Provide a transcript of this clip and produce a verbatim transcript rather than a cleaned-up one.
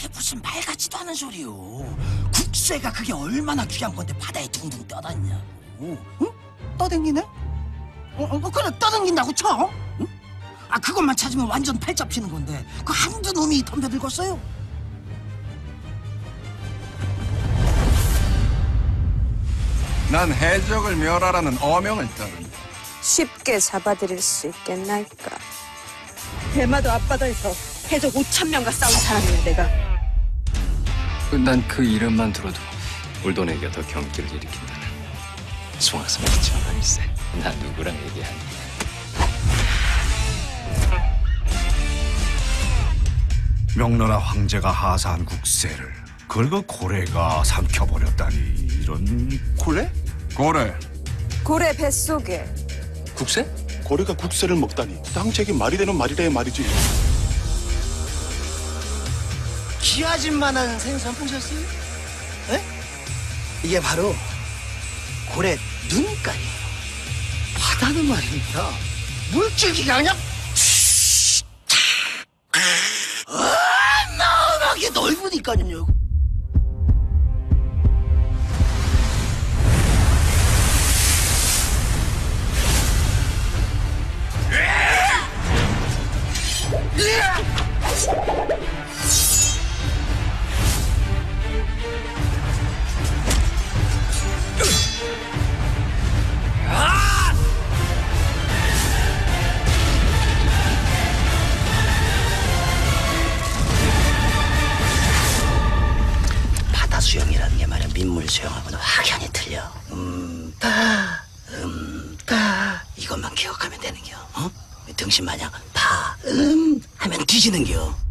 무슨 말 같지도 않은 소리요. 국세가 그게 얼마나 귀한 건데 바다에 둥둥 떠다니냐고. 응? 떠댕기네? 어, 어, 그래 떠댕긴다고 쳐. 응? 아 그것만 찾으면 완전 팔 잡히는 건데 그 한두 놈이 덤벼들겠어요? 난 해적을 멸하라는 어명을 따른다. 쉽게 잡아들일 수 있겠나이까. 대마도 앞바다에서 해적 오천 명과 싸운 사람이야 내가. 난 그 이름만 들어도 울돈에게 더 경기를 일으킨다는 송악성이 정말일세. 난 누구랑 얘기하니? 명나라 황제가 하사한 국세를 그걸 그 고래가 삼켜버렸다니. 이런... 고래? 고래. 고래 뱃속에 국세? 고래가 국세를 먹다니. 당책이 말이 되는 말이래 말이지. 귀하진만한 생선 보셨어요? 에? 이게 바로 고래 눈깔이에요. 바다는 말입니다. 물줄기가 그냥 어마어마하게 넓으니까요. 바다 수영이라는 게 말이야 민물 수영하고는 확연히 틀려. 음다 음다 이것만 기억하면 되는겨. 어? 등신 마냥 다 음 하면 뒤지는겨.